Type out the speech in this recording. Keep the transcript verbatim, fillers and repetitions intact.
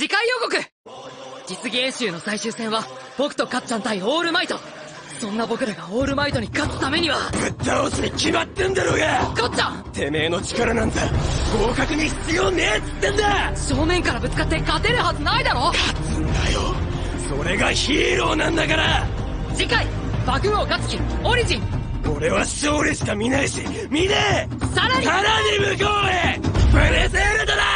次回予告。実技演習の最終戦は僕とかっちゃん対オールマイト。そんな僕らがオールマイトに勝つためにはぶっ倒すに決まってんだろうが。 かっちゃん、 てめえの力なんざ合格に必要ねえっつってんだ。 正面からぶつかって勝てるはずないだろ。 勝つんだよ、それがヒーローなんだから。 次回爆豪勝樹オリジン。 俺は勝利しか見ないし見ねえ。 さらにさらに向こうへプレゼルトだ。